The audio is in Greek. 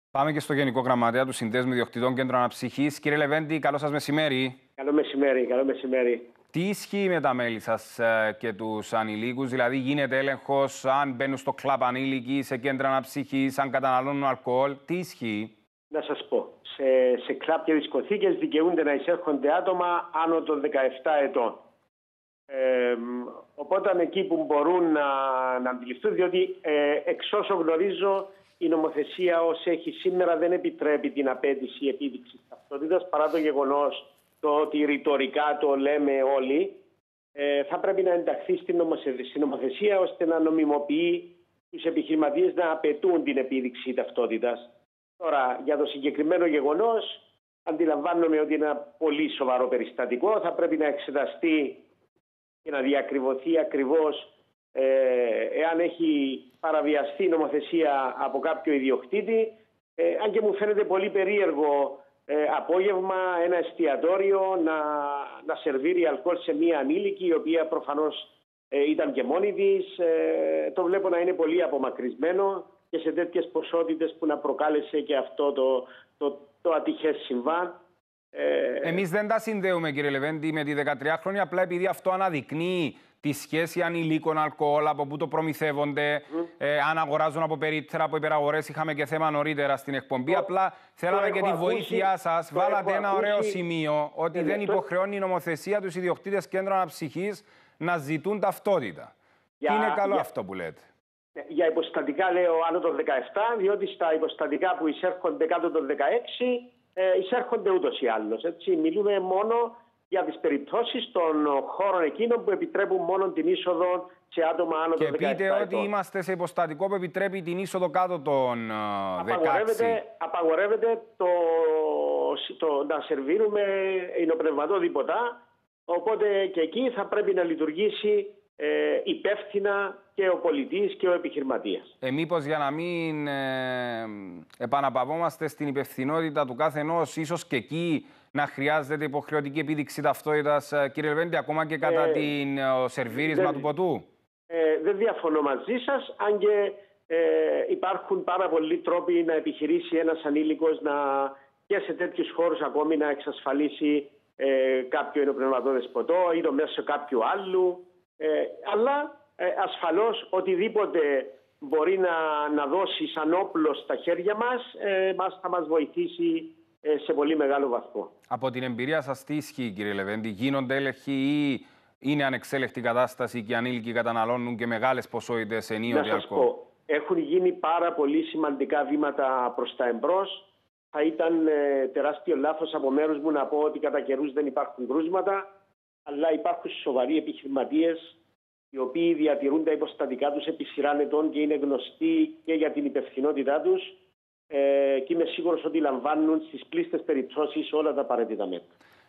Πάμε και στο Γενικό Γραμματέα του Συνδέσμου Ιδιοκτητών Κέντρων Αναψυχής. Κύριε Λεβέντη, καλό σας μεσημέρι. Καλό μεσημέρι, καλό μεσημέρι. Τι ισχύει με τα μέλη σας και τους ανηλίκους, δηλαδή γίνεται έλεγχος αν μπαίνουν στο κλαμπ ανήλικοι, σε κέντρα αναψυχής, αν καταναλώνουν αλκοόλ, τι ισχύει? Να σας πω, σε κλαμπ και δισκοθήκες δικαιούνται να εισέρχονται άτομα άνω των 17 ετών. Οπότε εκεί που μπορούν να αντιληφθούν, διότι εξ όσο γνωρίζω η νομοθεσία ως έχει σήμερα δεν επιτρέπει την απέτηση επίδειξης ταυτότητας, παρά το γεγονός ότι ρητορικά το λέμε όλοι, θα πρέπει να ενταχθεί στην νομοθεσία ώστε να νομιμοποιεί τους επιχειρηματίες να απαιτούν την επίδειξη ταυτότητας. Τώρα, για το συγκεκριμένο γεγονός, αντιλαμβάνομαι ότι είναι ένα πολύ σοβαρό περιστατικό. Θα πρέπει να εξεταστεί και να διακριβωθεί ακριβώς εάν έχει παραβιαστεί η νομοθεσία από κάποιο ιδιοκτήτη. Αν και μου φαίνεται πολύ περίεργο απόγευμα ένα εστιατόριο να σερβίρει αλκοόλ σε μία ανήλικη, η οποία προφανώς ήταν και μόνη της. Το βλέπω να είναι πολύ απομακρυσμένο και σε τέτοιες ποσότητες που να προκάλεσε και αυτό το ατυχές συμβάν. Εμείς δεν τα συνδέουμε, κύριε Λεβέντη, με τη 13χρονη, απλά επειδή αυτό αναδεικνύει τη σχέση ανηλίκων αλκοόλ, από πού το προμηθεύονται, αν αγοράζουν από περίπτερα, από υπεραγορές. Είχαμε και θέμα νωρίτερα στην εκπομπή. Απλά θέλαμε και τη βοήθειά σας. Βάλατε ένα ωραίο σημείο ότι δεν υποχρεώνει η νομοθεσία τους ιδιοκτήτες κέντρων αναψυχής να ζητούν ταυτότητα. Και είναι καλό αυτό που λέτε. Για υποστατικά λέω άνω των 17, διότι στα υποστατικά που εισέρχονται κάτω των 16 εισέρχονται ούτως ή άλλως. Έτσι, μιλούμε μόνο για τις περιπτώσεις των χώρων εκείνων που επιτρέπουν μόνο την είσοδο σε άτομα άνω των 17 ετών. Και πείτε ότι είμαστε σε υποστατικό που επιτρέπει την είσοδο κάτω των 16. Απαγορεύεται να σερβίρουμε υνοπνευματόδηποτα, οπότε και εκεί θα πρέπει να λειτουργήσει υπεύθυνα και ο πολιτής και ο επιχειρηματίας. Μήπως για να μην επαναπαυόμαστε στην υπευθυνότητα του κάθε ενός, ίσως και εκεί να χρειάζεται υποχρεωτική επίδειξη ταυτότητας, κύριε Λεβέντη, ακόμα και κατά το σερβίρισμα του ποτού? Δεν διαφωνώ μαζί σας, αν και υπάρχουν πάρα πολλοί τρόποι να επιχειρήσει ένας ανήλικος και σε τέτοιους χώρους ακόμη να εξασφαλίσει κάποιο υνοπνευματώδες ποτό ή το μέσω κάποιου άλλου. Αλλά ασφαλώς οτιδήποτε μπορεί να δώσει σαν όπλο στα χέρια μας θα μας βοηθήσει σε πολύ μεγάλο βαθμό. Από την εμπειρία σας τι ισχύει, κύριε Λεβέντη? Γίνονται έλεγχοι ή είναι ανεξέλεκτη κατάσταση και οι ανήλικοι καταναλώνουν και μεγάλες ποσότητες ενίοτε αλκοόλ? Έχουν γίνει πάρα πολύ σημαντικά βήματα προς τα εμπρός. Θα ήταν τεράστιο λάθος από μέρους μου να πω ότι κατά καιρούς δεν υπάρχουν κρούσματα, αλλά υπάρχουν σοβαροί επιχειρηματίες οι οποίοι διατηρούν τα υποστατικά τους επί σειράν ετών και είναι γνωστοί και για την υπευθυνότητά τους και είμαι σίγουρος ότι λαμβάνουν στις πλήστες περιπτώσεις όλα τα απαραίτητα μέτρα.